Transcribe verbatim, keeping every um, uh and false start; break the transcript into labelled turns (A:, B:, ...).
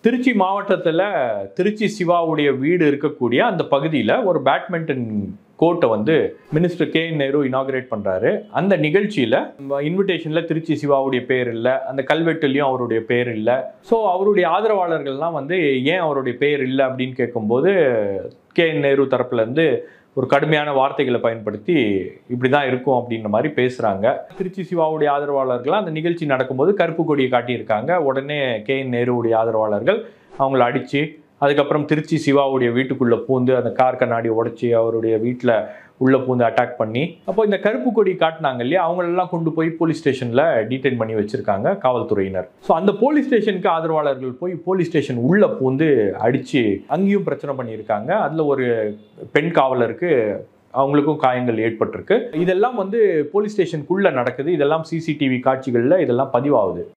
A: திருச்சி மாவட்டத்தில் திருச்சி சிவாவுடைய வீடு இருக்கக்கூடிய அந்த பகுதியில் ஒரு பேட்மிண்டன் கோர்ட்டை வந்து மினிஸ்டர் கே நேரு இனாகிரேட் பண்ணுறாரு. அந்த நிகழ்ச்சியில் இன்விடேஷனில் திருச்சி சிவாவுடைய பேர் இல்லை, அந்த கல்வெட்டுலேயும் அவருடைய பேர் இல்லை. ஸோ அவருடைய ஆதரவாளர்கள்லாம் வந்து ஏன் அவருடைய பேர் இல்லை அப்படின்னு கேட்கும்போது கே நேரு தரப்புலேருந்து ஒரு கடுமையான வார்த்தைகளை பயன்படுத்தி இப்படி தான் இருக்கும் அப்படின்ற மாதிரி பேசுகிறாங்க. திருச்சி சிவாவுடைய ஆதரவாளர்கள்லாம் அந்த நிகழ்ச்சி நடக்கும்போது கருப்பு கொடியை காட்டியிருக்காங்க. உடனே கே நேருவுடைய ஆதரவாளர்கள் அவங்கள அடித்து, அதுக்கப்புறம் திருச்சி சிவாவுடைய வீட்டுக்குள்ளே பூந்து அந்த கார் கண்ணாடியை உடைச்சி அவருடைய வீட்டில் உள்ளே பூந்து அட்டாக் பண்ணி, அப்போ இந்த கருப்பு கொடி காட்டினாங்க இல்லையா, அவங்களெல்லாம் கொண்டு போய் போலீஸ் ஸ்டேஷனில் டீடைன் பண்ணி வச்சுருக்காங்க காவல்துறையினர். ஸோ அந்த போலீஸ் ஸ்டேஷனுக்கு ஆதரவாளர்கள் போய் போலீஸ் ஸ்டேஷன் உள்ளே பூந்து அடித்து அங்கேயும் பிரச்சனை பண்ணியிருக்காங்க. அதில் ஒரு பெண் காவலருக்கு அவங்களுக்கும் காயங்கள் ஏற்பட்டிருக்கு. இதெல்லாம் வந்து போலீஸ் ஸ்டேஷனுக்குள்ளே நடக்குது. இதெல்லாம் சிசிடிவி காட்சிகளில் இதெல்லாம் பதிவாகுது.